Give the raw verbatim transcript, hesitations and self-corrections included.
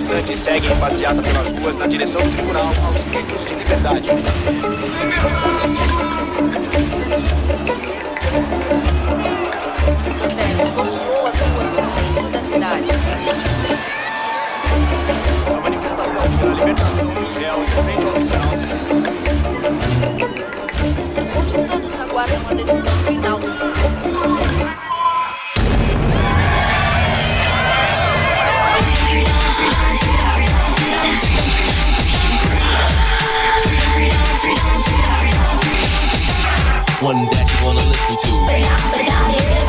manifestantes seguem em passeata pelas ruas na direção do tribunal aos gritos de liberdade. O protesto bloqueou as ruas do centro da cidade. A manifestação pela libertação dos réus em frente ao tribunal. Onde todos aguardam a decisão final do jogo. One that you wanna listen to.